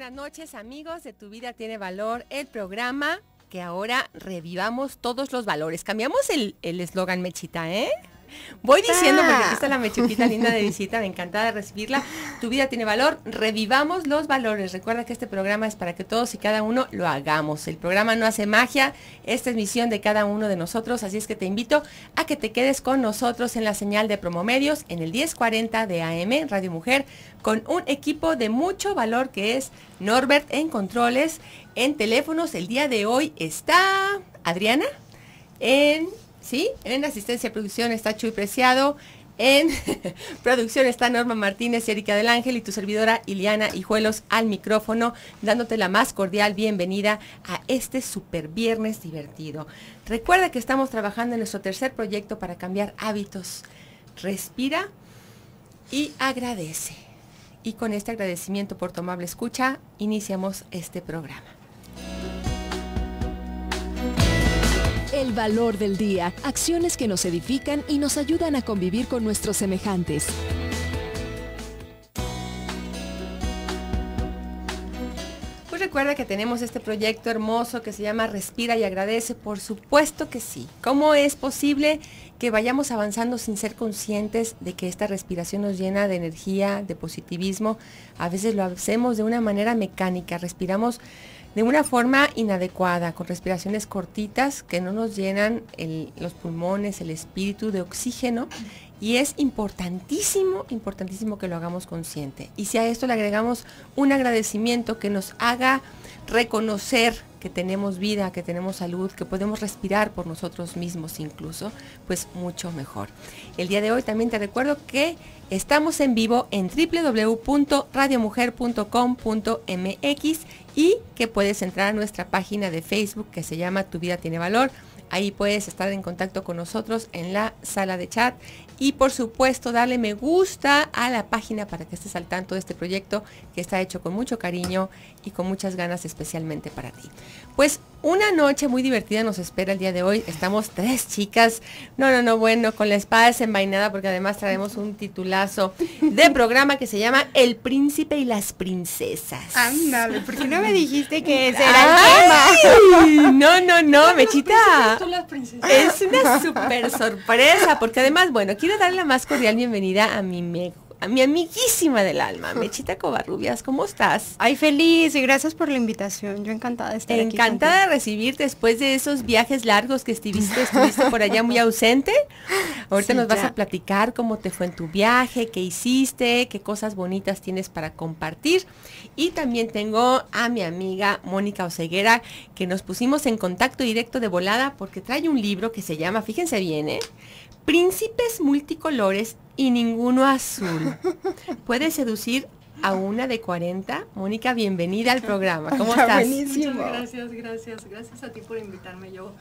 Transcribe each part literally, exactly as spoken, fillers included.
buenas noches, amigos de Tu Vida Tiene Valor, el programa que ahora revivamos todos los valores. Cambiamos el eslogan, Mechita, ¿eh? Voy diciendo, porque aquí está la Mechuquita linda de visita, me encanta de recibirla. Tu vida tiene valor, revivamos los valores. Recuerda que este programa es para que todos y cada uno lo hagamos. El programa no hace magia, esta es misión de cada uno de nosotros, así es que te invito a que te quedes con nosotros en la señal de Promomedios, en el diez cuarenta de A M, Radio Mujer, con un equipo de mucho valor que es Norbert en controles, en teléfonos. El día de hoy está Adriana, en... Sí, en asistencia de producción está Chuy Preciado, en producción está Norma Martínez y Erika del Ángel, y tu servidora Ileana Hijuelos al micrófono, dándote la más cordial bienvenida a este super viernes divertido. Recuerda que estamos trabajando en nuestro tercer proyecto para cambiar hábitos. Respira y agradece. Y con este agradecimiento por tu amable escucha, iniciamos este programa. El valor del día, acciones que nos edifican y nos ayudan a convivir con nuestros semejantes. Pues recuerda que tenemos este proyecto hermoso que se llama Respira y Agradece. Por supuesto que sí. ¿Cómo es posible que vayamos avanzando sin ser conscientes de que esta respiración nos llena de energía, de positivismo? A veces lo hacemos de una manera mecánica, respiramos de una forma inadecuada, con respiraciones cortitas que no nos llenan el, los pulmones, el espíritu de oxígeno, y es importantísimo, importantísimo que lo hagamos consciente. Y si a esto le agregamos un agradecimiento que nos haga reconocer que tenemos vida, que tenemos salud, que podemos respirar por nosotros mismos incluso, pues mucho mejor. El día de hoy también te recuerdo que estamos en vivo en doble u doble u doble u punto radio mujer punto com punto m x y que puedes entrar a nuestra página de Facebook que se llama Tu Vida Tiene Valor. Ahí puedes estar en contacto con nosotros en la sala de chat y por supuesto darle me gusta a la página para que estés al tanto de este proyecto que está hecho con mucho cariño y con muchas ganas especialmente para ti. Pues una noche muy divertida nos espera el día de hoy. Estamos tres chicas, no, no, no, bueno, con la espada desenvainada, porque además traemos un titulazo de programa que se llama El Príncipe y las Princesas. Ándale, ¿por qué no me dijiste que ese era el tema? No, no, no, Mechita. Princesas, es una súper sorpresa, porque además, bueno, quiero darle la más cordial bienvenida a mi me a mi amiguísima del alma, Mechita Covarrubias. ¿Cómo estás? Ay, feliz, y gracias por la invitación. Yo encantada de estar encantada aquí. Encantada de recibirte después de esos viajes largos que estuviste, estuviste por allá muy ausente. Ahorita sí, nos ya. vas a platicar cómo te fue en tu viaje, qué hiciste, qué cosas bonitas tienes para compartir. Y también tengo a mi amiga Mónica Oseguera, que nos pusimos en contacto directo de volada porque trae un libro que se llama, fíjense bien, ¿eh? Príncipes multicolores y ninguno azul. ¿Puedes seducir a una de cuarenta? Mónica, bienvenida al programa. ¿Cómo Está estás? Buenísimo. Muchas gracias, gracias. Gracias a ti por invitarme. Yo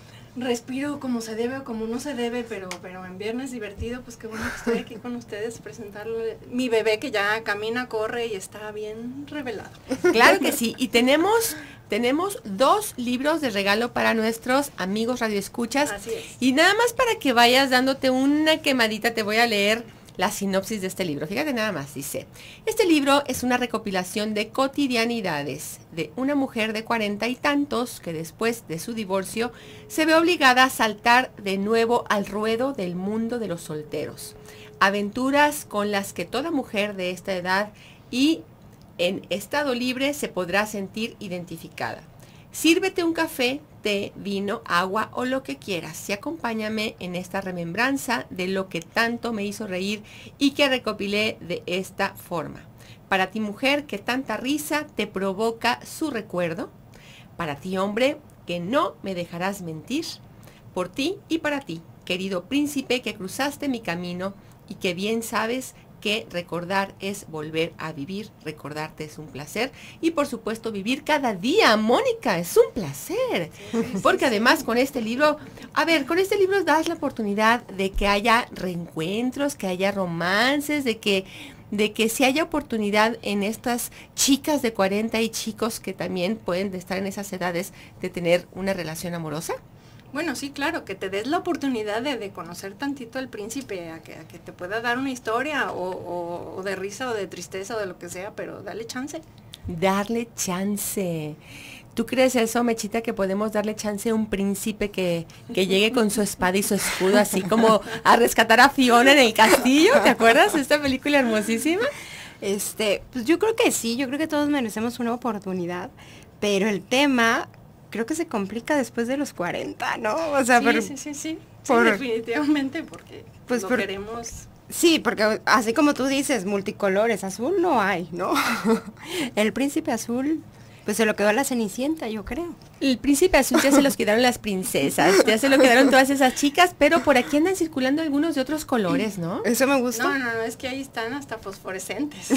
respiro como se debe o como no se debe, pero, pero en viernes divertido, pues qué bueno que estoy aquí con ustedes, presentarle mi bebé que ya camina, corre y está bien revelado. Claro que sí. Y tenemos... Tenemos dos libros de regalo para nuestros amigos radioescuchas. Así es. Y nada más para que vayas dándote una quemadita, te voy a leer la sinopsis de este libro. Fíjate nada más, dice: este libro es una recopilación de cotidianidades de una mujer de cuarenta y tantos que después de su divorcio se ve obligada a saltar de nuevo al ruedo del mundo de los solteros. Aventuras con las que toda mujer de esta edad y en estado libre se podrá sentir identificada. Sírvete un café, té, vino, agua o lo que quieras y acompáñame en esta remembranza de lo que tanto me hizo reír y que recopilé de esta forma. Para ti, mujer, que tanta risa te provoca su recuerdo. Para ti, hombre, que no me dejarás mentir. Por ti y para ti, querido príncipe que cruzaste mi camino y que bien sabes que recordar es volver a vivir, recordarte es un placer y por supuesto vivir cada día, Mónica, es un placer, sí, sí, porque sí, además sí. con este libro, a ver, con este libro das la oportunidad de que haya reencuentros, que haya romances, de que de que si haya oportunidad en estas chicas de cuarenta y chicos que también pueden estar en esas edades de tener una relación amorosa. Bueno, sí, claro, que te des la oportunidad de, de conocer tantito al príncipe, a que, a que te pueda dar una historia o, o, o de risa o de tristeza o de lo que sea, pero dale chance. darle chance. ¿Tú crees eso, Mechita, que podemos darle chance a un príncipe que, que llegue con su espada y su escudo, así como a rescatar a Fiona en el castillo? ¿Te acuerdas de esta película hermosísima? Este, pues yo creo que sí, yo creo que todos merecemos una oportunidad, pero el tema creo que se complica después de los cuarenta, ¿no? O sea, sí, por, sí, sí, sí, por, sí, definitivamente, porque pues lo por, queremos. Sí, porque así como tú dices, multicolores, azul no hay, ¿no? El príncipe azul, pues se lo quedó a la Cenicienta, yo creo. El príncipe azul ya se los quedaron las princesas, ya se lo quedaron todas esas chicas, pero por aquí andan circulando algunos de otros colores, ¿no? Eso me gusta. No, no, no, es que ahí están hasta fosforescentes.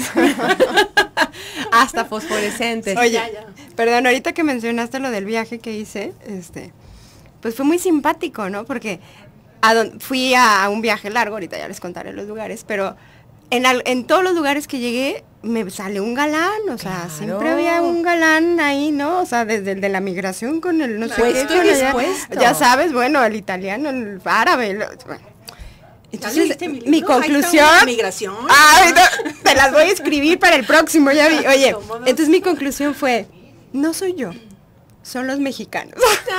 Hasta fosforescentes. Oye, ya, ya. Perdón, ahorita que mencionaste lo del viaje que hice, este, pues fue muy simpático, ¿no? Porque a don, fui a, a un viaje largo, ahorita ya les contaré los lugares, pero en, al, en todos los lugares que llegué me sale un galán, o sea, Claro. siempre había un galán ahí, ¿no? O sea, desde el de la migración con el no sé Puesto qué, y con allá, dispuesto. ya sabes, bueno, el italiano, el árabe, lo- bueno. ¿Ya Entonces, leíste mi mi, libro? Ahí está conclusión, una migración. ah, ahorita te las voy a escribir para el próximo, ya vi. Oye, Cómodos. entonces mi conclusión fue, no soy yo, son los mexicanos.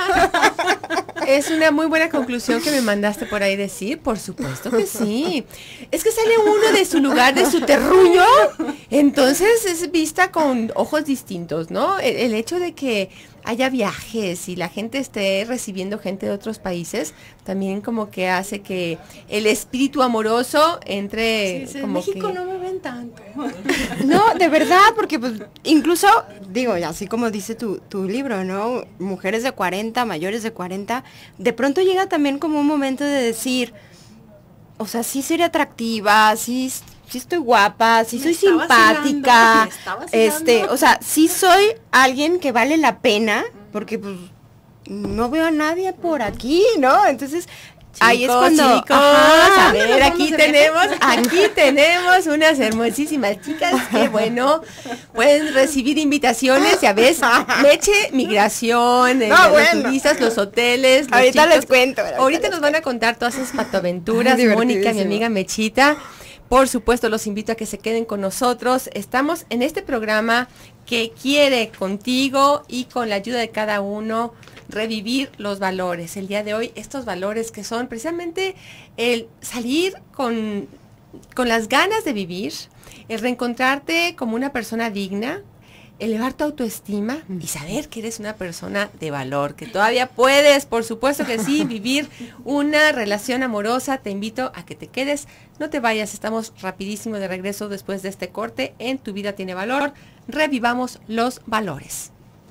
Es una muy buena conclusión que me mandaste por ahí decir, por supuesto que sí. Es que sale uno de su lugar, de su terruño, entonces es vista con ojos distintos, ¿no? El, el hecho de que haya viajes y la gente esté recibiendo gente de otros países, también como que hace que el espíritu amoroso entre Sí, sí, en como México que... no me ven tanto. No, de verdad, porque pues incluso, digo, así como dice tu, tu libro, ¿no? Mujeres de cuarenta, mayores de cuarenta, de pronto llega también como un momento de decir, o sea, sí seré atractiva, sí, sí estoy guapa, sí Me soy está simpática, vacilando, me está vacilando. este, o sea, sí soy alguien que vale la pena, porque pues no veo a nadie por aquí, ¿no? Entonces, ahí es Chicos, cuando... chicos, Ajá. a ver, aquí tenemos, aquí tenemos unas hermosísimas chicas que bueno, pueden recibir invitaciones, ya ves, Meche, migración, eh, No, los bueno. turistas, los hoteles, los Ahorita chicos. les cuento. Ahorita, Ahorita les nos van a contar todas esas patoaventuras, Ay, Mónica, mi divertidísimo. amiga Mechita. Por supuesto, los invito a que se queden con nosotros. Estamos en este programa que quiere contigo y con la ayuda de cada uno revivir los valores. El día de hoy, estos valores que son precisamente el salir con, con las ganas de vivir, el reencontrarte como una persona digna, elevar tu autoestima y saber que eres una persona de valor, que todavía puedes, por supuesto que sí, vivir una relación amorosa. Te invito a que te quedes, no te vayas, estamos rapidísimo de regreso después de este corte en Tu Vida Tiene Valor. Revivamos los valores.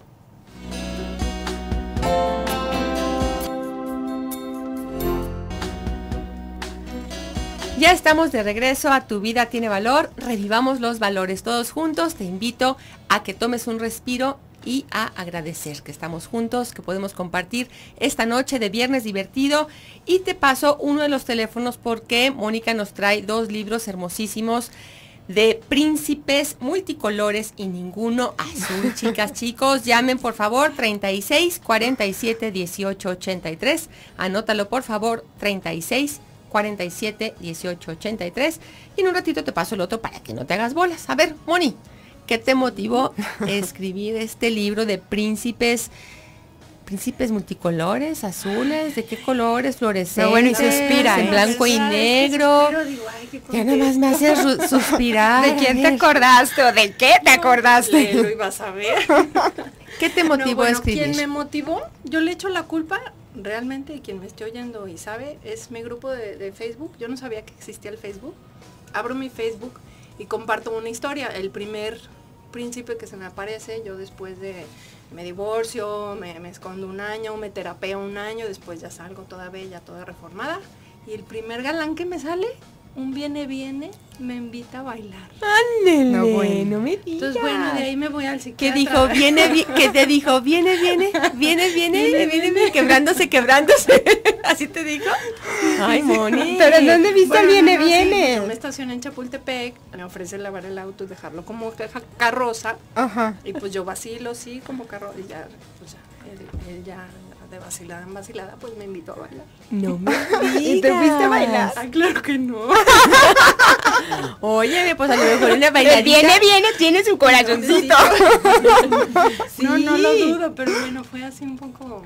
Ya estamos de regreso a Tu Vida Tiene Valor. Revivamos los valores todos juntos. Te invito a que tomes un respiro y a agradecer que estamos juntos, que podemos compartir esta noche de viernes divertido. Y te paso uno de los teléfonos porque Mónica nos trae dos libros hermosísimos de príncipes multicolores y ninguno azul. Chicas, chicos, llamen por favor treinta y seis, cuarenta y siete, dieciocho, ochenta y tres. Anótalo por favor, treinta y seis, cuarenta y siete, dieciocho, ochenta y tres. Y en un ratito te paso el otro para que no te hagas bolas. A ver, Moni, ¿qué te motivó a escribir este libro de príncipes? Príncipes multicolores, azules, ¿de qué colores? Fluorescentes, No, bueno, y suspira, en ¿eh? blanco y negro. Ya nada más me hace ru- suspirar. ¿De quién A te ver, acordaste o de qué te acordaste? Lo ibas a ver. ¿Qué te No, motivó a bueno, escribir? quien me motivó, yo le echo la culpa, realmente quien me esté oyendo y sabe, es mi grupo de, de Facebook. Yo no sabía que existía el Facebook. Abro mi Facebook y comparto una historia. El primer príncipe que se me aparece, yo después de, me divorcio, me, me escondo un año, me terapeo un año, después ya salgo toda bella, toda reformada. Y el primer galán que me sale, un viene, viene, me invita a bailar. Ándele, No, no, bueno. me digas. Entonces, bueno, de ahí me voy al ¿Qué psiquiatra. dijo? Viene, vi- ¿qué te dijo? Viene, viene, viene, viene, viene, viene, quebrándose, quebrándose. ¿Así te dijo? Ay, Moni. Pero ¿en dónde viste el Bueno, viene, no, no, sí, viene? yo me estacioné en Chapultepec, me ofrecen lavar el auto y dejarlo como ca- carroza. Ajá. Y pues yo vacilo, sí, como carro, y ya, pues ya, él, él ya de vacilada en vacilada, pues me invitó a bailar. No me digas. ¿Y te fuiste a bailar? Ah, claro que no. Oye, pues a lo mejor una bailarina. Viene, viene, tiene su corazoncito. Sí. No, no lo dudo, pero bueno, fue así un poco,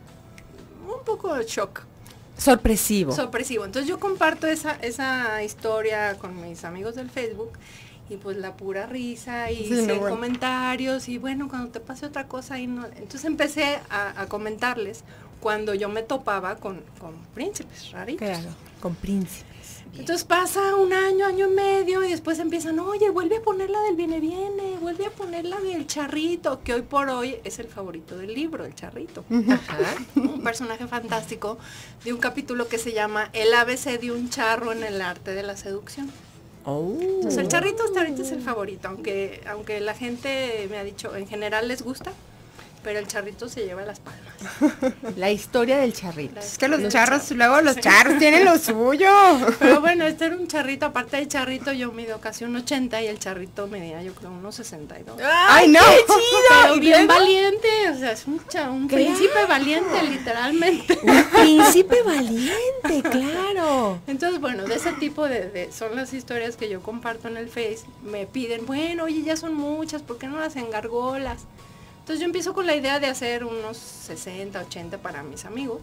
un poco shock. Sorpresivo. Sorpresivo. Entonces yo comparto esa, esa historia con mis amigos del Facebook y pues la pura risa y Sí, no, cien bueno. comentarios y bueno, cuando te pase otra cosa y no. Entonces empecé a, a comentarles cuando yo me topaba con, con príncipes raritos. Claro, con príncipes. Bien. Entonces pasa un año, año y medio y después empiezan, oye, vuelve a poner la del viene viene, vuelve a poner la del charrito, que hoy por hoy es el favorito del libro, el charrito. Ajá. Un personaje fantástico de un capítulo que se llama El A B C de un charro en el arte de la seducción. Oh. Entonces el charrito hasta ahorita es el favorito, aunque, aunque la gente me ha dicho, en general les gusta, pero el charrito se lleva las palmas. La historia del charrito. La- Es que los Los charros, charros. luego los charros tienen lo suyo. Pero bueno, este era un charrito, aparte del charrito yo mido casi un ochenta y el charrito medía yo creo unos sesenta y dos. ¡Ay, no! ¡Qué chido! Pero ¿Y bien luego? valiente, o sea, es un, cha- un Claro. príncipe valiente, literalmente. Príncipe valiente, claro. Entonces, bueno, de ese tipo de, de- son las historias que yo comparto en el Face. Me piden, bueno, oye, ya son muchas, ¿por qué no las engargolas? Entonces yo empiezo con la idea de hacer unos sesenta, ochenta para mis amigos.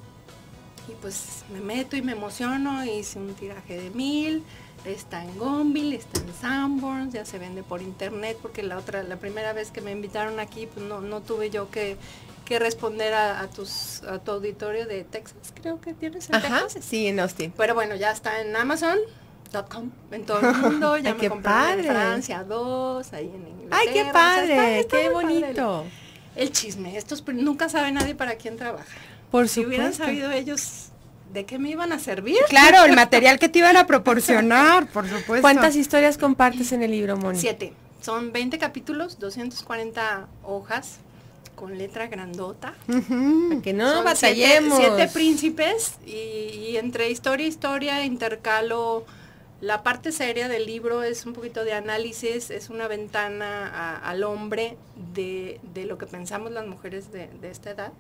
Y pues me meto y me emociono, hice un tiraje de mil, está en Gonville, está en Sanborns, ya se vende por internet, porque la otra, la primera vez que me invitaron aquí, pues no, no tuve yo que, que responder a, a tus, a tu auditorio de Texas, creo que tienes en Ajá, Texas. sí, en Austin. Pero bueno, ya está en Amazon punto com, en todo el mundo, ya Ay, me qué compraron padre. en Francia dos, ahí en Inglaterra. Ay, qué o sea, padre, está- está qué muy padre bonito. El, el chisme, estos pri- nunca sabe nadie para quién trabaja. Por Si hubieran supuesto. sabido ellos de qué me iban a servir. Claro, el material que te iban a proporcionar, por supuesto. ¿Cuántas historias compartes en el libro, Moni? Siete. Son veinte capítulos, doscientas cuarenta hojas, con letra grandota. Ujú. Para que no Son batallemos. Siete, siete príncipes y, y entre historia y historia intercalo. La parte seria del libro es un poquito de análisis, es una ventana a- al hombre de, de lo que pensamos las mujeres de, de esta edad.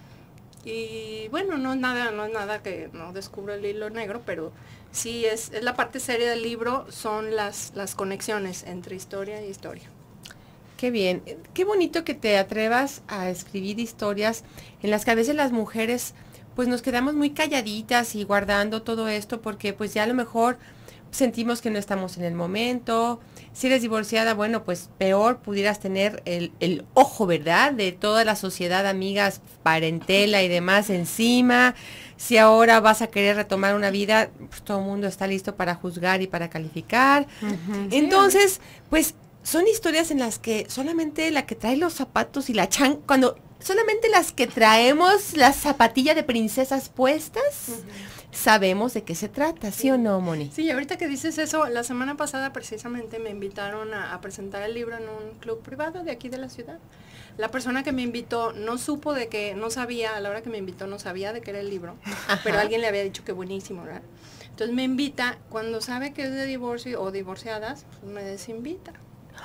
Y bueno, no es nada, no es nada que no descubro el hilo negro, pero sí es, es la parte seria del libro, son las, las conexiones entre historia y historia. Qué bien, qué bonito que te atrevas a escribir historias en las que a veces las mujeres pues nos quedamos muy calladitas y guardando todo esto porque pues ya a lo mejor sentimos que no estamos en el momento. Si eres divorciada, bueno, pues peor, pudieras tener el, el ojo, ¿verdad? De toda la sociedad, amigas, parentela y demás encima. Si ahora vas a querer retomar una vida, pues todo el mundo está listo para juzgar y para calificar. Ujú. Entonces, pues son historias en las que solamente la que trae los zapatos y la chan, cuando solamente las que traemos la zapatilla de princesas puestas, sabemos de qué se trata, ¿sí o no, Moni? Sí, ahorita que dices eso, la semana pasada precisamente me invitaron a, a presentar el libro en un club privado de aquí de la ciudad. La persona que me invitó no supo de que, no sabía, a la hora que me invitó no sabía de qué era el libro, Ajá. pero alguien le había dicho que buenísimo, ¿verdad? Entonces me invita, cuando sabe que es de divorcio o divorciadas, pues me desinvita.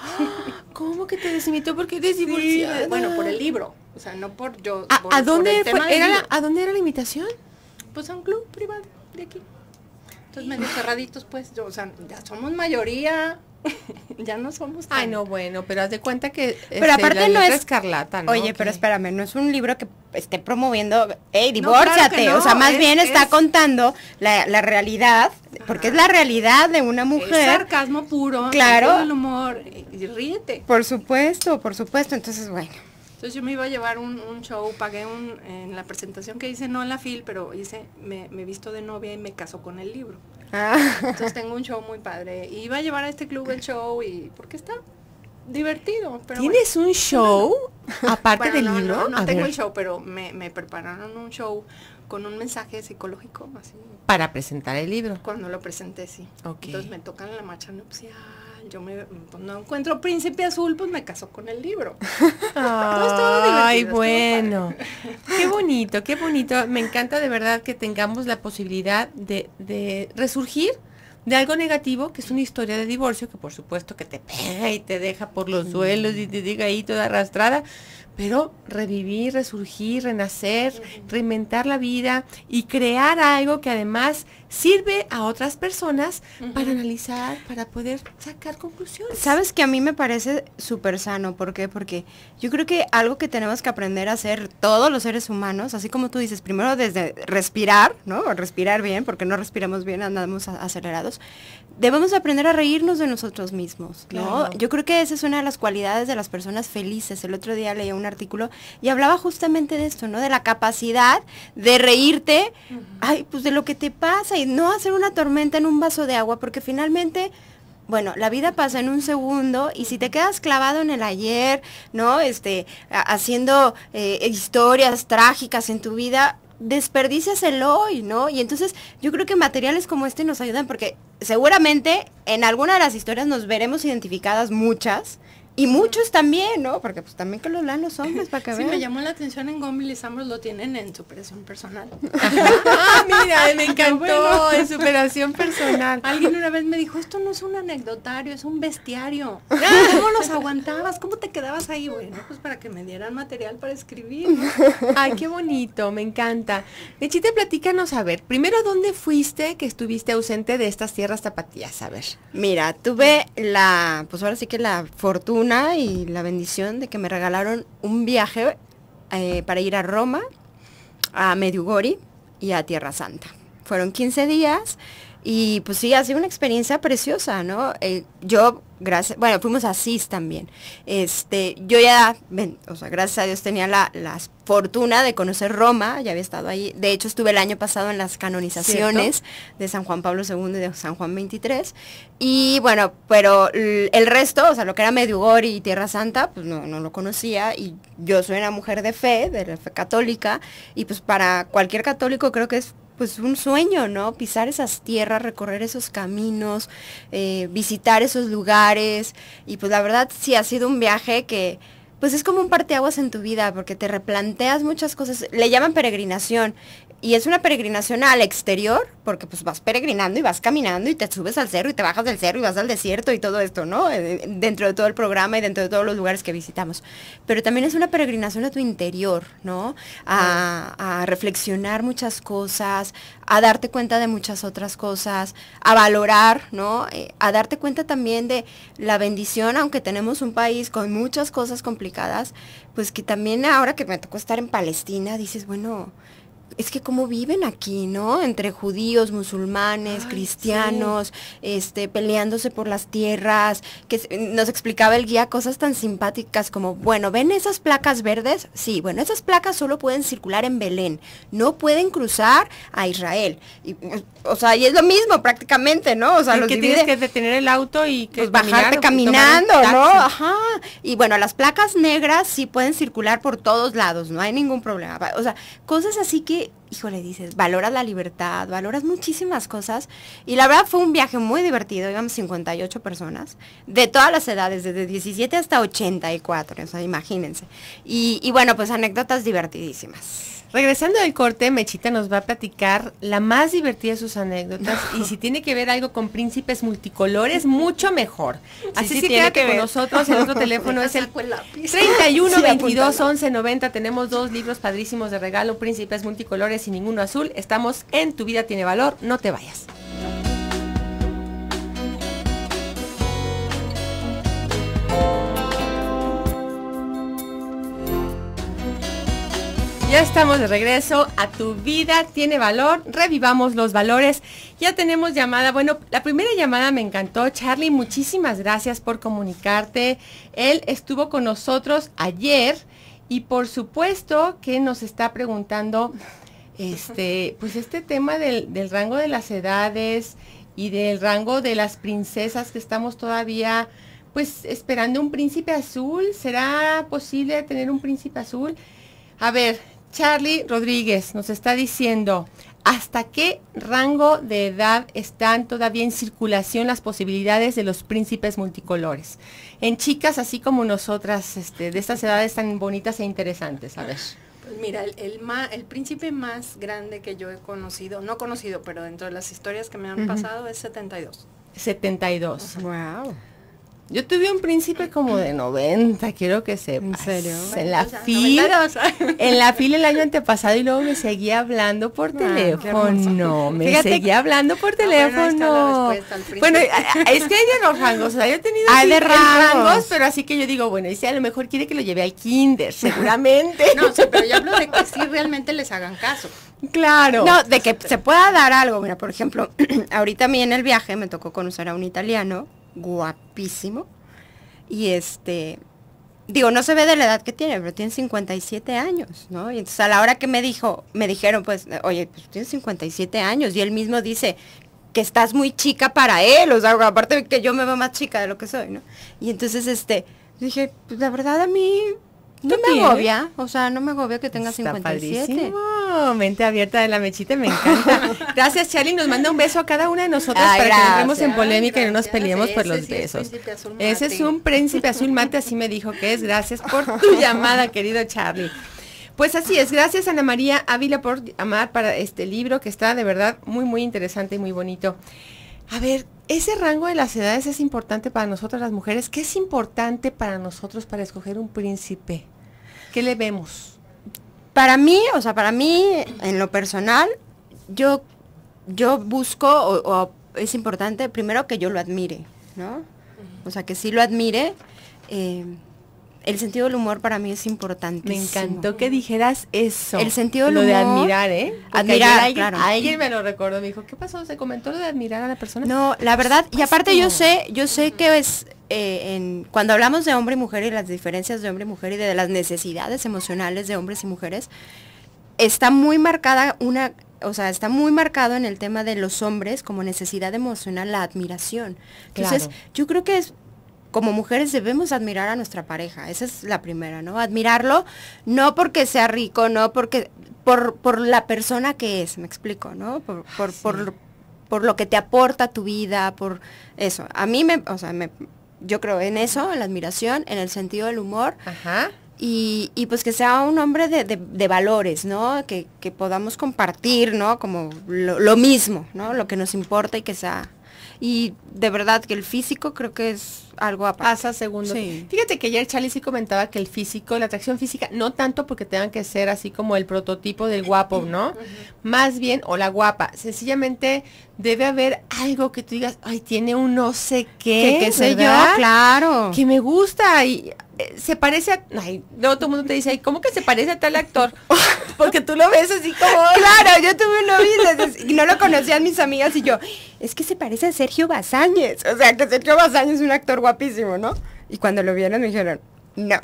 ¿Cómo que te desinvitó porque eres Sí, divorciada? bueno, por el libro, o sea, no por yo. ¿A, por- a por dónde el tema fue? del Era la- libro. ¿A dónde era la invitación? Pues a un club privado de aquí. Entonces medio cerraditos, pues, yo, o sea, ya somos mayoría, ya no somos tan- Ay, no, bueno, pero haz de cuenta que Pero este, aparte la no letra es- escarlata, ¿no? Oye, pero ¿Qué? espérame, no es un libro que esté promoviendo, hey, No, claro divórciate, que no, o sea, más es- bien está es- contando la, la realidad, porque es la realidad de una Es mujer. sarcasmo puro, Claro. sentido del humor, y, y ríete. Por supuesto, por supuesto, entonces, bueno. Entonces yo me iba a llevar un, un show, pagué un, en la presentación que hice, no en la fil, pero hice, me, me visto de novia y me caso con el libro. Ah, Entonces tengo un show muy padre. Y iba a llevar a este club el show y porque está divertido. Pero ¿Tienes un show aparte bueno, del no, libro? No, no A tengo ver, el show, pero me, me prepararon un show con un mensaje psicológico, así, para presentar el libro. cuando lo presenté, sí. Ok. Entonces me tocan la marcha nupcial, yo me, pues, no encuentro príncipe azul, pues me caso con el libro. todo Ay, divertido, bueno. Qué bonito, qué bonito. Me encanta de verdad que tengamos la posibilidad de, de resurgir de algo negativo, que es una historia de divorcio, que por supuesto que te pega y te deja por los suelos y te diga ahí toda arrastrada, pero revivir, resurgir, renacer, uh-huh. reinventar la vida y crear algo que además sirve a otras personas uh-huh. para analizar, para poder sacar conclusiones. Sabes que a mí me parece súper sano, ¿por qué? Porque yo creo que algo que tenemos que aprender a hacer todos los seres humanos, así como tú dices, primero desde respirar, ¿no? Respirar bien, porque no respiramos bien, andamos acelerados. Debemos aprender a reírnos de nosotros mismos, ¿no? Claro. Yo creo que esa es una de las cualidades de las personas felices. El otro día leí un artículo y hablaba justamente de esto, ¿no? De la capacidad de reírte, uh-huh. ay, pues de lo que te pasa y no hacer una tormenta en un vaso de agua, porque finalmente, bueno, la vida pasa en un segundo y si te quedas clavado en el ayer, ¿no? Este, a- haciendo eh, historias trágicas en tu vida, desperdicias el hoy, ¿no? Y entonces yo creo que materiales como este nos ayudan porque seguramente en alguna de las historias nos veremos identificadas muchas y muchos también, ¿no? Porque pues también que los lean los hombres para que sí, vean. me llamó la atención en Gombil y Sambros lo tienen en superación personal. Ah, mira, me encantó, bueno. En superación personal. Alguien una vez me dijo, esto no es un anecdotario, es un bestiario. ¿Cómo los aguantabas? ¿Cómo te quedabas ahí? Bueno, pues para que me dieran material para escribir, ¿no? Ay, qué bonito, me encanta. Mechita, platícanos, a ver, primero, ¿dónde fuiste que estuviste ausente de estas tierras tapatías? A ver. Mira, tuve la, pues ahora sí que la fortuna y la bendición de que me regalaron un viaje eh, para ir a Roma, a Medjugorje y a Tierra Santa. Fueron quince días y pues sí, ha sido una experiencia preciosa, ¿no? Eh, yo, gracias, bueno, fuimos a Asís también. Este, yo ya, ven, o sea, gracias a Dios tenía la, la fortuna de conocer Roma, ya había estado ahí. De hecho, estuve el año pasado en las canonizaciones ¿cierto? De San Juan Pablo segundo y de San Juan veintitrés. Y bueno, pero el resto, o sea, lo que era Medjugorje y Tierra Santa, pues no, no lo conocía. Y yo soy una mujer de fe, de la fe católica, y pues para cualquier católico creo que es pues un sueño, ¿no? Pisar esas tierras, recorrer esos caminos, eh, visitar esos lugares. Y pues la verdad sí ha sido un viaje que pues es como un parteaguas en tu vida, porque te replanteas muchas cosas. Le llaman peregrinación. Y es una peregrinación al exterior, porque pues vas peregrinando y vas caminando y te subes al cerro y te bajas del cerro y vas al desierto y todo esto, ¿no? Eh, dentro de todo el programa y dentro de todos los lugares que visitamos. Pero también es una peregrinación a tu interior, ¿no? A, a reflexionar muchas cosas, a darte cuenta de muchas otras cosas, a valorar, ¿no? Eh, a darte cuenta también de la bendición, aunque tenemos un país con muchas cosas complicadas, pues que también ahora que me tocó estar en Palestina, dices, bueno, es que cómo viven aquí, ¿no? Entre judíos, musulmanes, ay, cristianos, sí. este, peleándose por las tierras, que nos explicaba el guía cosas tan simpáticas como, bueno, ¿ven esas placas verdes? Sí, bueno, esas placas solo pueden circular en Belén, no pueden cruzar a Israel. Y, o sea, y es lo mismo prácticamente, ¿no? O sea, y los que divide, tienes que detener el auto y que pues bajarte caminando, ¿no? Ajá. Y bueno, las placas negras sí pueden circular por todos lados, no hay ningún problema. O sea, cosas así que, híjole, dices, valoras la libertad, valoras muchísimas cosas. Y la verdad fue un viaje muy divertido, íbamos cincuenta y ocho personas, de todas las edades, desde diecisiete hasta ochenta y cuatro, o sea, imagínense. Y, y bueno, pues anécdotas divertidísimas. Regresando del corte, Mechita nos va a platicar la más divertida de sus anécdotas y si tiene que ver algo con príncipes multicolores, mucho mejor. Así sí, sí, quédate con nosotros, el otro teléfono es el treinta y uno, sí, veintidós, once, noventa, tenemos dos libros padrísimos de regalo, Príncipes multicolores y ninguno azul, estamos en Tu Vida Tiene Valor, no te vayas. Ya estamos de regreso a Tu Vida Tiene Valor, revivamos los valores. Ya tenemos llamada, bueno, la primera llamada me encantó. Charlie, muchísimas gracias por comunicarte. Él estuvo con nosotros ayer y por supuesto que nos está preguntando, este, pues este tema del, del rango de las edades y del rango de las princesas que estamos todavía, pues esperando un príncipe azul. ¿Será posible tener un príncipe azul? A ver, Charlie Rodríguez nos está diciendo, ¿hasta qué rango de edad están todavía en circulación las posibilidades de los príncipes multicolores? En chicas así como nosotras, este, de estas edades tan bonitas e interesantes, a ver. Pues mira, el, el, ma, el príncipe más grande que yo he conocido, no conocido, pero dentro de las historias que me han uh-huh. pasado es setenta y dos. setenta y dos. Wow. Yo tuve un príncipe como de noventa, quiero que sepas. ¿En serio? En la O sea, fila, noventa y dos. en la fila el año antepasado y luego me seguía hablando por qué hermoso. teléfono. Me Fíjate seguía hablando por bueno, ahí está la teléfono. respuesta al príncipe. Bueno, a- a- es que hay de los rangos. O sea, yo he tenido Hay así de el rangos. pero así que yo digo, bueno, ese a lo mejor quiere que lo lleve al kinder, seguramente. No, sí, pero yo hablo de que sí realmente les hagan caso. Claro. No, de que se pueda dar algo. Mira, por ejemplo, ahorita a mí en el viaje me tocó conocer a un italiano guapísimo. Y este, digo, no se ve de la edad que tiene, pero tiene cincuenta y siete años, ¿no? Y entonces a la hora que me dijo, me dijeron, pues, oye, pues tienes cincuenta y siete años. Y él mismo dice que estás muy chica para él. O sea, aparte de que yo me veo más chica de lo que soy, ¿no? Y entonces, este, dije, pues la verdad a mí no me tienes? agobia. O sea, no me agobia que tenga Está cincuenta y siete. padrísimo. Mente abierta de la mechita, me encanta. Gracias, Charlie. Nos manda un beso a cada una de nosotros Ay, para que no entremos en gracias. polémica y no nos Gracias. peleemos por Ese los sí es besos. príncipe azul Ese es mate. un príncipe azul mate, así me dijo que es. Gracias por tu llamada, querido Charlie. Pues así es, gracias Ana María Ávila por llamar para este libro que está de verdad muy, muy interesante y muy bonito. A ver, ese rango de las edades es importante para nosotras las mujeres. ¿Qué es importante para nosotros para escoger un príncipe? ¿Qué le vemos? Para mí, o sea, para mí, en lo personal, yo, yo busco, o, o es importante, primero que yo lo admire, ¿no? O sea, que sí lo admire. Eh, el sentido del humor para mí es importante. Me encantó que dijeras eso. El sentido del Lo de humor. admirar, ¿eh? Porque Admirar, ayer alguien, claro. alguien me lo recordó, me dijo, ¿qué pasó? ¿Se comentó lo de admirar a la persona? No, la verdad, y aparte Supuesto. yo sé, yo sé que es, eh, en, cuando hablamos de hombre y mujer y las diferencias de hombre y mujer y de las necesidades emocionales de hombres y mujeres, está muy marcada una, o sea, está muy marcado en el tema de los hombres como necesidad emocional la admiración. Entonces, Claro. yo creo que es, como mujeres debemos admirar a nuestra pareja, esa es la primera, ¿no? Admirarlo, no porque sea rico, no porque, por, por la persona que es, me explico, ¿no? Por, por, Sí. por, por lo que te aporta a tu vida, por eso. A mí me, o sea, me, yo creo en eso, en la admiración, en el sentido del humor, Ajá. y, y pues que sea un hombre de, de, de valores, ¿no? Que, que podamos compartir, ¿no? Como lo, lo mismo, ¿no? Lo que nos importa y que sea... Y de verdad que el físico creo que es algo aparte. Pasa segundo. Sí. Fíjate que ayer Charlie sí comentaba que el físico, la atracción física, no tanto porque tengan que ser así como el prototipo del guapo, ¿no? Más bien, o la guapa, sencillamente debe haber algo que tú digas, ay, tiene un no sé qué, Que, qué sé yo, ¿verdad? claro. Que me gusta y eh, se parece a... Ay, luego todo el mundo te dice, ay, ¿cómo que se parece a tal actor? Porque tú lo ves así como... Claro, yo tuve un novio y no lo conocían mis amigas y yo, es que se parece a Sergio Bazáñez. O sea, que Sergio Bazáñez es un actor guapísimo, ¿no? Y cuando lo vieron me dijeron, no,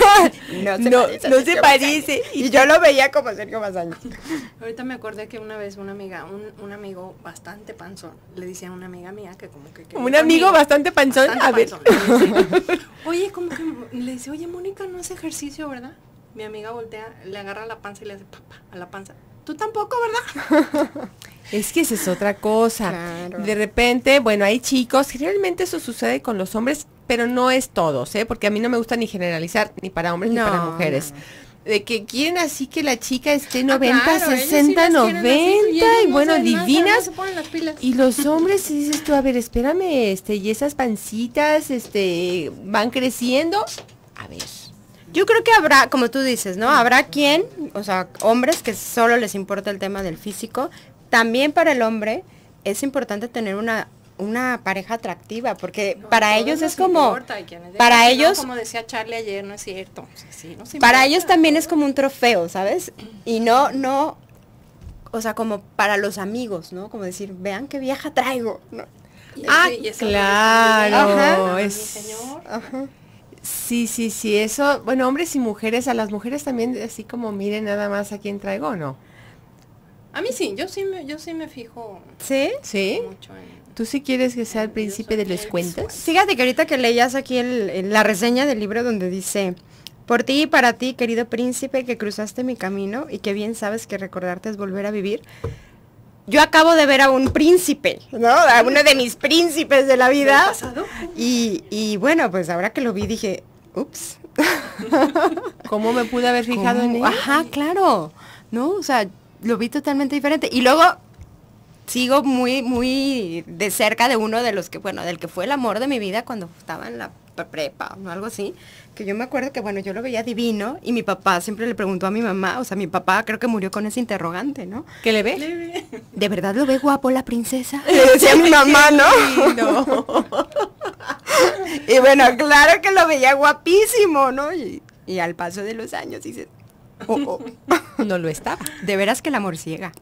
no se No, parece. a no Sergio se Bazáñez". parece. Y yo lo veía como Sergio Bazáñez. Ahorita me acordé que una vez una amiga, un, un amigo bastante panzón, le decía a una amiga mía que como que... quería Un amigo conmigo, bastante panzón, bastante a ver. panzón, le dice, oye, como que le dice, oye, Mónica, no hace ejercicio, ¿verdad? Mi amiga voltea, le agarra la panza y le hace papá a la panza. Tú tampoco, ¿verdad? Es que esa es otra cosa. Claro. De repente, bueno, hay chicos, generalmente eso sucede con los hombres, pero no es todos, ¿eh? Porque a mí no me gusta ni generalizar, ni para hombres ni No, para mujeres. no, De que quieren así que la chica esté noventa, Ah, claro, ellos sí sesenta, las quieren así, noventa, ellos y no bueno, saben nada, divinas. no se ponen las pilas. Y los hombres, si dices tú, a ver, espérame, este, y esas pancitas, este, van creciendo. A ver. Yo creo que habrá, como tú dices, ¿no? Habrá quien, o sea, hombres que solo les importa el tema del físico. También para el hombre es importante tener una una pareja atractiva, porque No, para a ellos todos es nos como, importa, y quienes para digan que no, ellos, como decía Charlie ayer, no es cierto. O sea, sí, nos para importa, ellos también ¿no? es como un trofeo, ¿sabes? Y no, no, o sea, como para los amigos, ¿no? Como decir, vean qué vieja traigo, ¿no? Y Ah, ese- y ese claro, Ajá. es- Mi señor. Ajá. Sí, sí, sí, eso, bueno, hombres y mujeres, a las mujeres también, así como miren nada más a quién traigo, ¿no? A mí sí, yo sí me, yo sí me fijo ¿Sí? ¿Sí? mucho en... ¿Tú sí quieres que sea el Yo príncipe soy de los muy cuentos? visual. Fíjate que ahorita que leías aquí el, el- la reseña del libro donde dice, por ti y para ti, querido príncipe, que cruzaste mi camino y que bien sabes que recordarte es volver a vivir. Yo acabo de ver a un príncipe, ¿no? A uno de mis príncipes de la vida. ¿Del pasado? Y, y bueno, pues ahora que lo vi dije, ups. ¿Cómo me pude haber fijado en él? Ajá, claro. ¿No? O sea, lo vi totalmente diferente. Y luego sigo muy, muy de cerca de uno de los que, bueno, del que fue el amor de mi vida cuando estaba en la prepa o algo así, que yo me acuerdo que, bueno, yo lo veía divino y mi papá siempre le preguntó a mi mamá, o sea, mi papá creo que murió con ese interrogante, ¿no? ¿Qué le ve? ¿De verdad lo ve guapo la princesa? Le decía mi mamá, ¿no? No. Y bueno, claro que lo veía guapísimo, ¿no? Y, y al paso de los años dices, oh, oh. No lo estaba. De veras que el amor ciega.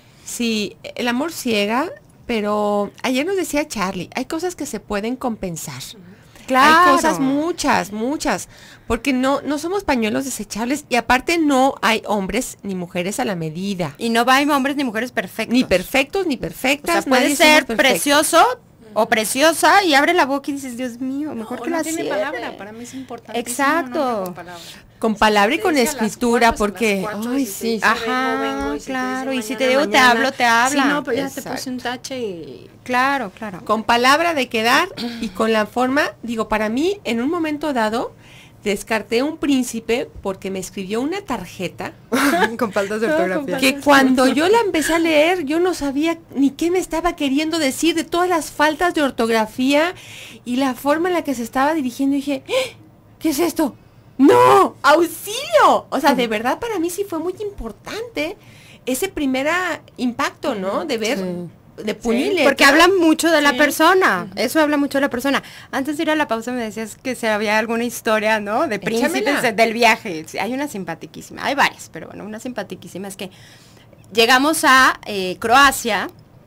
Sí, el amor ciega, pero ayer nos decía Charlie, hay cosas que se pueden compensar. Claro. Hay cosas muchas, muchas, porque no, no somos pañuelos desechables y aparte no hay hombres ni mujeres a la medida. Y no va a hombres ni mujeres perfectos. Ni perfectos ni perfectas. O sea, puede nadie ser somos perfectos. precioso o preciosa y abre la boca y dices, Dios mío, mejor No, que no la tiene cierre. palabra, para mí es importante. Exacto. Con palabra y con Te dice a las escritura, cuatro, porque, a las cuatro, ay, y si te sí. dice Ajá, vengo, vengo, y si te claro, dice y si mañana, te digo te mañana. hablo, te habla. Sí, no, pero ya Exacto. te puse un tache y... Claro, claro. Con palabra de quedar y con la forma, digo, para mí, en un momento dado, descarté un príncipe porque me escribió una tarjeta Con faltas de ortografía. que cuando yo la empecé a leer, yo no sabía ni qué me estaba queriendo decir de todas las faltas de ortografía y la forma en la que se estaba dirigiendo. Y dije, "¿Eh? ¿Qué es esto? ¡No! ¡Auxilio! O sea, de verdad para mí sí fue muy importante ese primer impacto, ¿no? De ver, de puño y letra. Porque habla mucho de la Sí. persona, eso habla mucho de la persona. Antes de ir a la pausa me decías que se había alguna historia, ¿no? De príncipes Échamela. de- del viaje. Sí, hay una simpaticísima, hay varias, pero bueno, una simpaticísima es que llegamos a eh, Croacia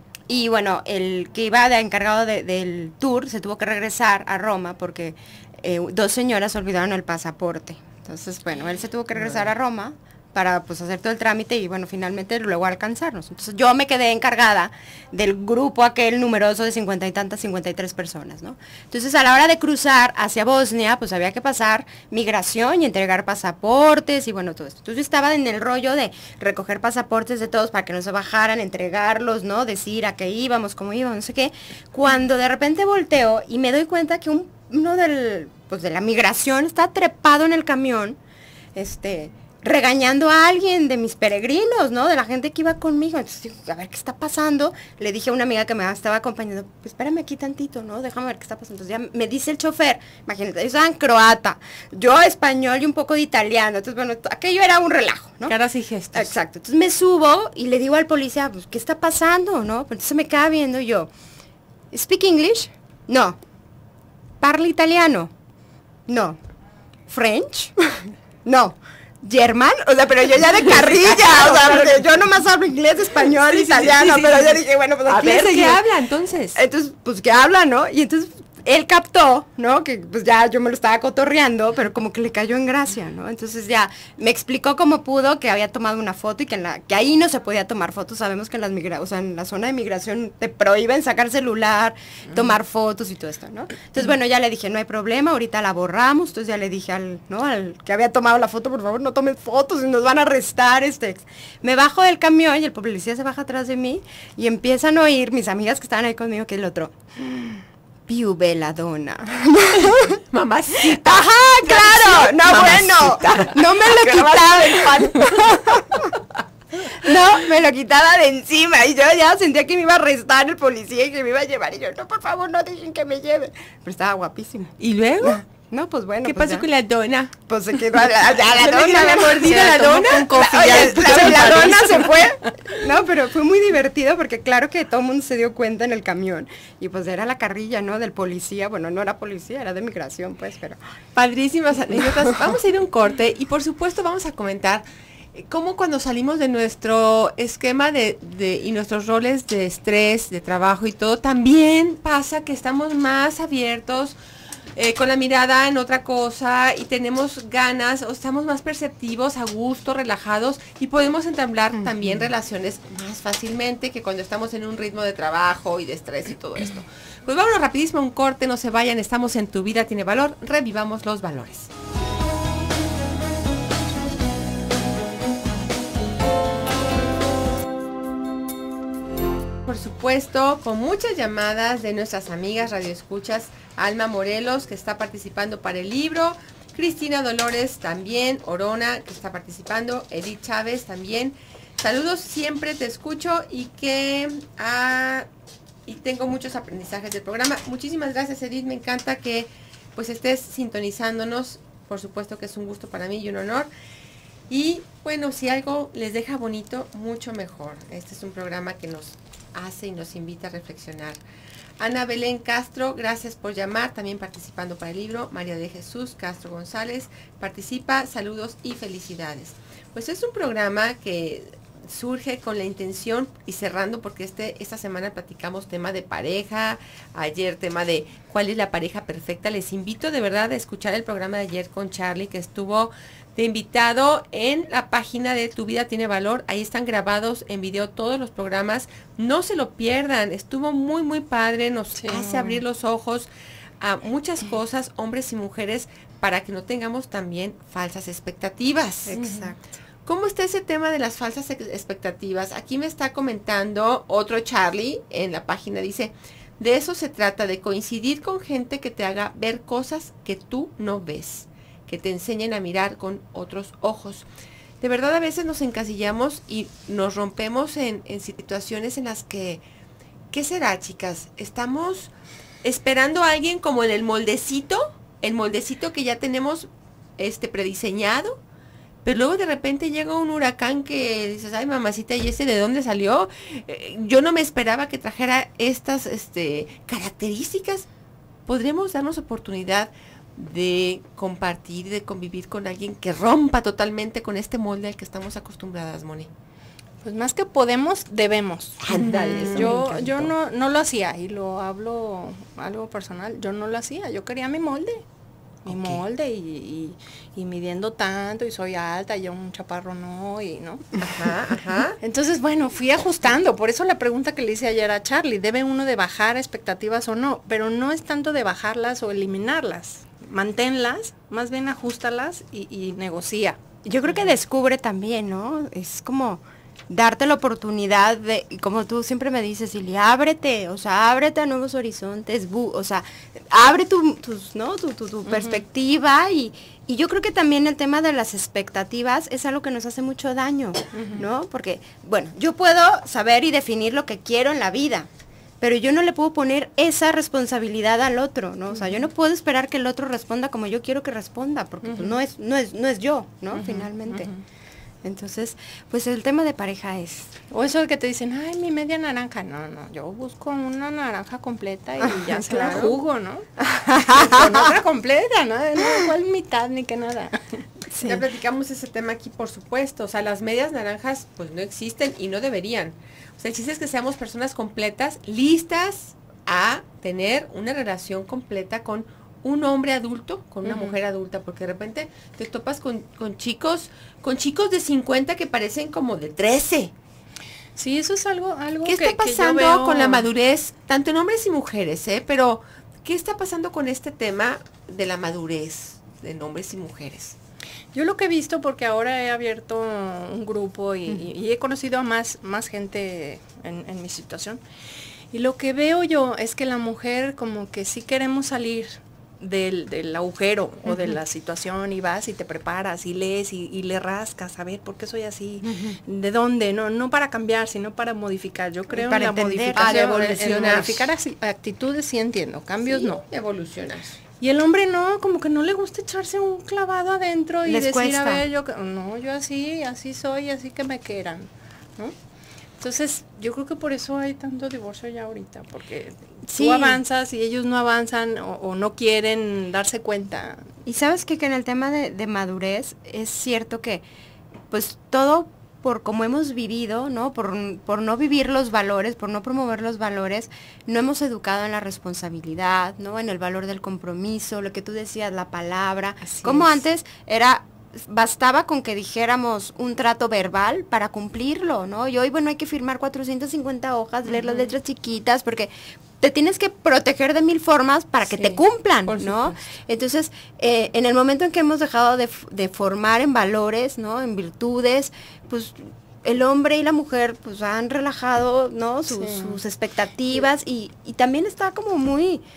y bueno, el que iba de encargado de- del tour se tuvo que regresar a Roma porque eh, dos señoras olvidaron el pasaporte. Entonces, bueno, él se tuvo que regresar a Roma para pues hacer todo el trámite y bueno, finalmente luego alcanzarnos. Entonces yo me quedé encargada del grupo aquel numeroso de cincuenta y tantas, cincuenta y tres personas, ¿no? Entonces a la hora de cruzar hacia Bosnia, pues había que pasar migración y entregar pasaportes y bueno, todo esto. Entonces yo estaba en el rollo de recoger pasaportes de todos para que no se bajaran, entregarlos, ¿no? Decir a qué íbamos, cómo íbamos, no sé qué. Cuando de repente volteo y me doy cuenta que un, uno del, pues de la migración está trepado en el camión, este... regañando a alguien de mis peregrinos, ¿no? De la gente que iba conmigo. Entonces digo, a ver qué está pasando. Le dije a una amiga que me estaba acompañando, pues espérame aquí tantito, ¿no? Déjame ver qué está pasando. Entonces ya me dice el chofer, imagínate, ellos eran croata, yo español y un poco de italiano. Entonces, bueno, aquello era un relajo, ¿no? Caras y gestos. Exacto. Entonces me subo y le digo al policía, pues, ¿qué está pasando, no? Entonces me queda viendo y yo, ¿speak English? No. ¿Parla italiano? No. ¿French? No. ¿German? O sea, pero yo ya de carrilla, o sea, porque yo nomás hablo inglés, español, Sí, sí, italiano, sí, sí, pero sí. yo dije, bueno, pues A aquí ver, le ¿qué seguimos. habla entonces? Entonces, pues que habla, ¿no? Y entonces él captó, ¿no? Que pues ya yo me lo estaba cotorreando, pero como que le cayó en gracia, ¿no? Entonces ya me explicó como pudo que había tomado una foto y que en la que ahí no se podía tomar fotos. Sabemos que en las migra o sea, en la zona de migración te prohíben sacar celular, tomar fotos y todo esto, ¿no? Entonces, bueno, ya le dije, no hay problema, ahorita la borramos. Entonces ya le dije al, ¿no? Al que había tomado la foto, por favor, no tomes fotos y nos van a arrestar, este. Me bajo del camión y el policía se baja atrás de mí y empiezan a oír mis amigas que estaban ahí conmigo, que el otro, più bella donna. Mamacita. Ajá, claro, no, Mamacita. bueno, no me lo quitaba del pan. No, me lo quitaba de encima y yo ya sentía que me iba a arrestar el policía y que me iba a llevar y yo, no, por favor, no dejen que me lleven. Pero estaba guapísimo. ¿Y luego? No, pues bueno. ¿Qué pues pasó ya. con la dona? Pues se quedó a la, a la ¿Se le dona. dio la mordida Se a la tomó dona? con coffee, Oye, ya, pues, la, se la parece. dona se fue. No, pero fue muy divertido porque claro que todo el mundo se dio cuenta en el camión. Y pues era la carrilla, ¿no? Del policía. Bueno, no era policía, era de migración, pues, pero... Padrísimas anécdotas. Vamos a ir a un corte y por supuesto vamos a comentar eh, cómo cuando salimos de nuestro esquema de, de y nuestros roles de estrés, de trabajo y todo, también pasa que estamos más abiertos, eh, con la mirada en otra cosa y tenemos ganas o estamos más perceptivos, a gusto, relajados y podemos entablar uh-huh. también relaciones más fácilmente que cuando estamos en un ritmo de trabajo y de estrés y todo esto. Pues vámonos rapidísimo a un corte, no se vayan, estamos en Tu Vida Tiene Valor, revivamos los valores. Por supuesto, con muchas llamadas de nuestras amigas radioescuchas, Alma Morelos, que está participando para el libro, Cristina Dolores también, Orona, que está participando, Edith Chávez también. Saludos, siempre te escucho y que ah, y tengo muchos aprendizajes del programa. Muchísimas gracias, Edith, me encanta que pues estés sintonizándonos. Por supuesto que es un gusto para mí y un honor. Y bueno, si algo les deja bonito, mucho mejor. Este es un programa que nos hace y nos invita a reflexionar. Ana Belén Castro, gracias por llamar, también participando para el libro. María de Jesús Castro González participa, saludos y felicidades. Pues es un programa que surge con la intención, y cerrando porque este esta semana platicamos tema de pareja, ayer tema de cuál es la pareja perfecta. Les invito de verdad a escuchar el programa de ayer con Charlie, que estuvo de invitado en la página de Tu Vida Tiene Valor. Ahí están grabados en video todos los programas, no se lo pierdan, estuvo muy muy padre, nos sí. hace abrir los ojos a muchas cosas, hombres y mujeres, para que no tengamos también falsas expectativas. Exacto. ¿Cómo está ese tema de las falsas expectativas? Aquí me está comentando otro Charlie en la página, dice, de eso se trata, de coincidir con gente que te haga ver cosas que tú no ves, que te enseñen a mirar con otros ojos. De verdad a veces nos encasillamos y nos rompemos en, en situaciones en las que, ¿qué será, chicas? Estamos esperando a alguien como en el moldecito, el moldecito que ya tenemos este prediseñado, pero luego de repente llega un huracán que dices, ay mamacita, ¿y ese de dónde salió? Eh, yo no me esperaba que trajera estas este, características. ¿Podremos darnos oportunidad de compartir, de convivir con alguien que rompa totalmente con este molde al que estamos acostumbradas, Moni? Pues más que podemos, debemos. Ándale, eso yo me yo no, no lo hacía, y lo hablo algo personal, yo no lo hacía, yo quería mi molde. Mi okay. molde y, y, y midiendo tanto y soy alta y yo un chaparro no y no. Ajá, ajá. Entonces, bueno, fui ajustando. Por eso la pregunta que le hice ayer a Charlie, ¿debe uno de bajar expectativas o no? Pero no es tanto de bajarlas o eliminarlas. Manténlas, más bien ajustalas y, y negocia. Yo creo que descubre también, ¿no? Es como darte la oportunidad de, como tú siempre me dices, Silvia, ábrete, o sea, ábrete a nuevos horizontes, bu, o sea, abre tu, tus, ¿no? tu, tu, tu uh-huh. perspectiva y, y yo creo que también el tema de las expectativas es algo que nos hace mucho daño, uh-huh. ¿no? Porque, bueno, yo puedo saber y definir lo que quiero en la vida, pero yo no le puedo poner esa responsabilidad al otro, ¿no? O sea, yo no puedo esperar que el otro responda como yo quiero que responda, porque uh-huh. pues no es, no es, no es yo, ¿no? Uh-huh. Finalmente. Uh-huh. Entonces, pues el tema de pareja es... O eso de que te dicen, ay, mi media naranja. No, no, yo busco una naranja completa y ya se la jugo, ¿no? Con otra completa, ¿no? No, ¿cuál mitad ni que nada? Sí. Ya platicamos ese tema aquí, por supuesto. O sea, las medias naranjas, pues no existen y no deberían. O sea, el chiste es que seamos personas completas, listas a tener una relación completa con un hombre adulto, con una uh-huh. mujer adulta, porque de repente te topas con, con chicos, con chicos de cincuenta que parecen como de trece. Sí, eso es algo, algo ¿Qué que, está pasando que yo veo... con la madurez, tanto en hombres y mujeres, eh? Pero, ¿qué está pasando con este tema de la madurez en hombres y mujeres? Yo lo que he visto, porque ahora he abierto un grupo y, uh-huh. y he conocido a más, más gente en, en mi situación, y lo que veo yo es que la mujer como que sí queremos salir Del, del agujero uh-huh. o de la situación y vas y te preparas y lees y, y le rascas a ver por qué soy así, uh-huh. de dónde, no no para cambiar, sino para modificar. Yo creo para en la entender, modificación, ah, evolucionar. en modificar actitudes sí entiendo, cambios sí, no. Evolucionar. Y el hombre no, como que no le gusta echarse un clavado adentro y Les decir, cuesta. a ver, yo no, yo así, así soy, así que me quieran, ¿no? Entonces, yo creo que por eso hay tanto divorcio ya ahorita, porque sí. tú avanzas y ellos no avanzan o, o no quieren darse cuenta. Y sabes que, que en el tema de, de madurez es cierto que, pues todo por como hemos vivido, ¿no? Por, por no vivir los valores, por no promover los valores, no hemos educado en la responsabilidad, ¿no? En el valor del compromiso, lo que tú decías, la palabra. Así como es. Antes era... bastaba con que dijéramos un trato verbal para cumplirlo, ¿no? Y hoy, bueno, hay que firmar cuatrocientas cincuenta hojas, uh-huh. leer las letras chiquitas, porque te tienes que proteger de mil formas para que sí, te cumplan, ¿no? Supuesto. Entonces, eh, en el momento en que hemos dejado de, de formar en valores, ¿no? En virtudes, pues el hombre y la mujer, pues han relajado, ¿no? Sus, sí. sus expectativas y, y también está como muy...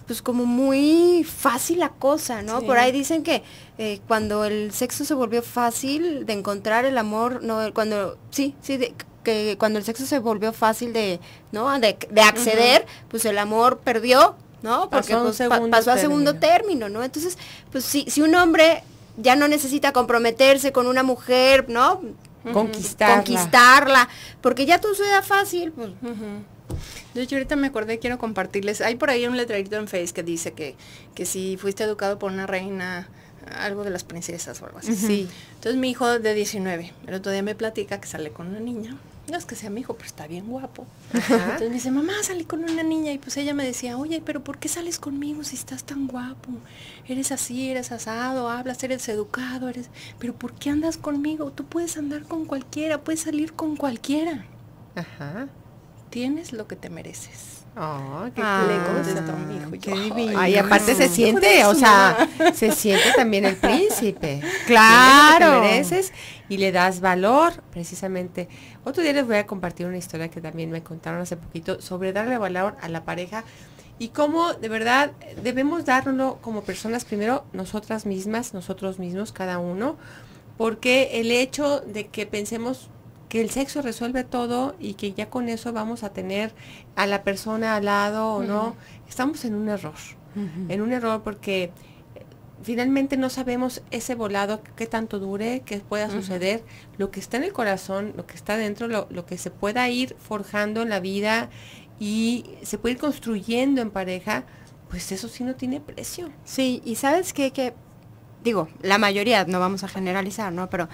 pues como muy fácil la cosa, ¿no? Sí. Por ahí dicen que eh, cuando el sexo se volvió fácil de encontrar el amor, no, cuando, sí, sí, de, que cuando el sexo se volvió fácil de, ¿no? De, de acceder, uh-huh. pues el amor perdió, ¿no? Porque pasó, pues, pa, pasó a segundo término, ¿no? Entonces, pues si, si un hombre ya no necesita comprometerse con una mujer, ¿no? Conquistarla. Conquistarla, porque ya todo suena fácil, pues. Uh-huh. De hecho, ahorita me acordé, quiero compartirles, hay por ahí un letrerito en Face que dice que, que si fuiste educado por una reina, algo de las princesas o algo así. Uh-huh. Sí. Entonces mi hijo de diecinueve, el otro día me platica que sale con una niña, no es que sea mi hijo, pero está bien guapo. Ajá. Entonces me dice, mamá, salí con una niña, y pues ella me decía, oye, pero ¿por qué sales conmigo si estás tan guapo? Eres así, eres asado, hablas, eres educado, eres, pero ¿por qué andas conmigo? Tú puedes andar con cualquiera, puedes salir con cualquiera. Ajá. Tienes lo que te mereces. Oh, qué ah, le contestó mi hijo. Qué divino. Ay, aparte se siente, o sea, se siente también el príncipe. Claro. Lo que te mereces y le das valor, precisamente. Otro día les voy a compartir una historia que también me contaron hace poquito sobre darle valor a la pareja y cómo de verdad debemos darlo como personas, primero nosotras mismas, nosotros mismos, cada uno, porque el hecho de que pensemos que el sexo resuelve todo y que ya con eso vamos a tener a la persona al lado o uh-huh. no, estamos en un error, uh-huh. en un error porque finalmente no sabemos ese volado qué tanto dure, qué pueda uh-huh. suceder, lo que está en el corazón, lo que está dentro, lo, lo que se pueda ir forjando en la vida y se puede ir construyendo en pareja, pues eso sí no tiene precio. Sí, y sabes qué, que digo, la mayoría, no vamos a generalizar, ¿no? Pero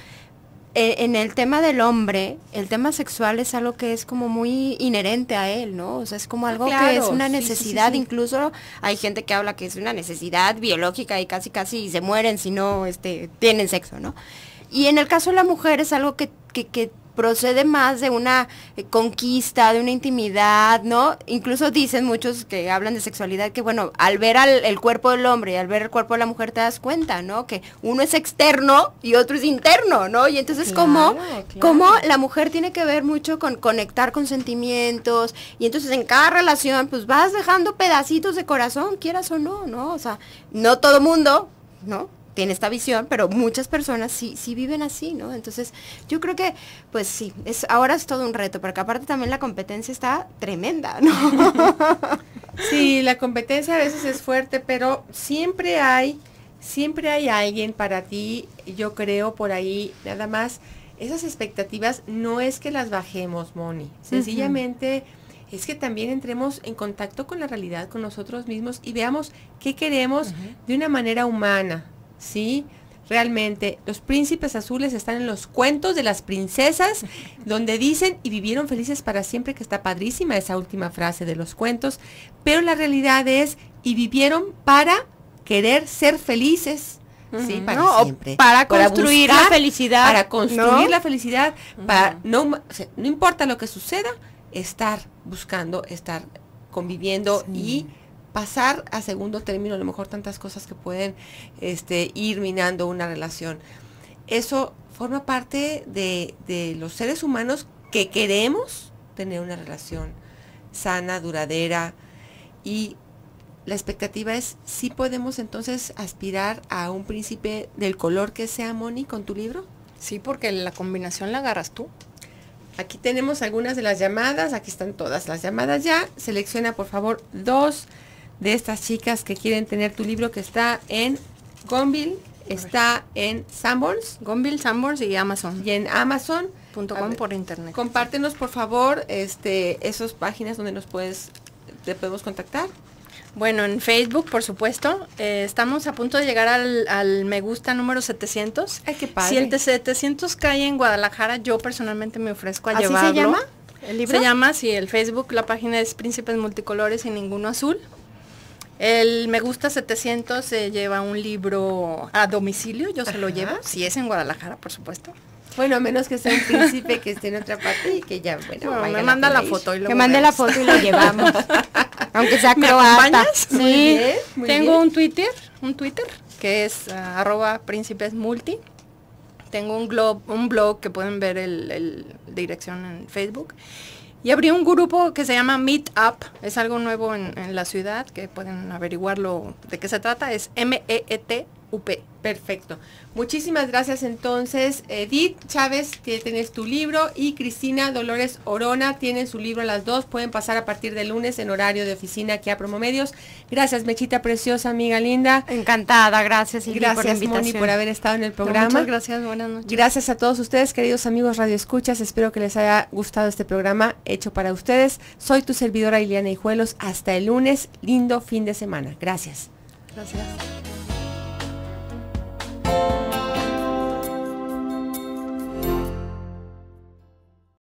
en el tema del hombre, el tema sexual es algo que es como muy inherente a él, ¿no? O sea, es como algo claro, que es una necesidad, sí, sí, sí. Incluso hay gente que habla que es una necesidad biológica y casi casi se mueren si no este, tienen sexo, ¿no? Y en el caso de la mujer es algo que, que, que procede más de una eh, conquista, de una intimidad, ¿no? Incluso dicen muchos que hablan de sexualidad que, bueno, al ver al, el cuerpo del hombre y al ver el cuerpo de la mujer te das cuenta, ¿no? Que uno es externo y otro es interno, ¿no? Y entonces claro, como, claro. como la mujer tiene que ver mucho con conectar con sentimientos y entonces en cada relación pues vas dejando pedacitos de corazón, quieras o no, ¿no? O sea, no todo mundo, ¿no? Tiene esta visión, pero muchas personas sí sí viven así, ¿no? Entonces, yo creo que, pues sí, es ahora es todo un reto, porque aparte también la competencia está tremenda, ¿no? Sí, la competencia a veces es fuerte, pero siempre hay, siempre hay alguien para ti, yo creo, por ahí, nada más, esas expectativas no es que las bajemos, Moni, sencillamente uh-huh. es que también entremos en contacto con la realidad, con nosotros mismos y veamos qué queremos uh-huh. de una manera humana. Sí, realmente, los príncipes azules están en los cuentos de las princesas, donde dicen y vivieron felices para siempre, que está padrísima esa última frase de los cuentos, pero la realidad es, y vivieron para querer ser felices, uh-huh. sí, para no, siempre. Para construir para buscar, la felicidad. Para construir ¿no? la felicidad, uh-huh. para, no, o sea, no importa lo que suceda, estar buscando, estar conviviendo sí. y pasar a segundo término a lo mejor tantas cosas que pueden este, ir minando una relación. Eso forma parte de, de los seres humanos que queremos tener una relación sana, duradera, y la expectativa es si podemos entonces aspirar a un príncipe del color que sea, Moni, con tu libro. Sí, porque la combinación la agarras tú. Aquí tenemos algunas de las llamadas, aquí están todas las llamadas ya. Selecciona por favor dos de estas chicas que quieren tener tu libro, que está en Gonville, está en Sanborns. Gonville, Sanborns y Amazon. Y en Amazon. Punto com por internet. Compártenos por favor este, esas páginas donde nos puedes, te podemos contactar. Bueno, en Facebook, por supuesto. Eh, estamos a punto de llegar al, al me gusta número setecientos. Ay, qué padre. Si el de setecientos cae en Guadalajara, yo personalmente me ofrezco a ¿Así llevarlo. se llama el libro? Se llama, sí, el Facebook, la página es Príncipes Multicolores y Ninguno Azul. El me gusta setecientos se lleva un libro a domicilio, yo se Ajá. lo llevo, si es en Guadalajara, por supuesto. Bueno, a menos que sea un príncipe que esté en otra parte y que ya, bueno, bueno me manda la, la foto y lo Que mande la foto y lo llevamos. Aunque sea croata. Sí. Muy bien, muy Tengo bien. un Twitter, un Twitter que es uh, arroba príncipes multi. Tengo un blog, un blog que pueden ver el, el dirección en Facebook. Y abrí un grupo que se llama Meet Up, es algo nuevo en, en la ciudad, que pueden averiguarlo de qué se trata, es M E E T U P. Perfecto. Muchísimas gracias entonces, Edith Chávez, que tienes tu libro, y Cristina Dolores Orona tienen su libro las dos. Pueden pasar a partir del lunes en horario de oficina aquí a Promomedios. Gracias, Mechita preciosa, amiga linda. Encantada, gracias, Silvia, gracias, por la invitación. Moni, por haber estado en el programa. Muchas gracias, buenas noches. Gracias a todos ustedes, queridos amigos Radio Escuchas. Espero que les haya gustado este programa hecho para ustedes. Soy tu servidora Ileana Hijuelos. Hasta el lunes. Lindo fin de semana. Gracias. Gracias.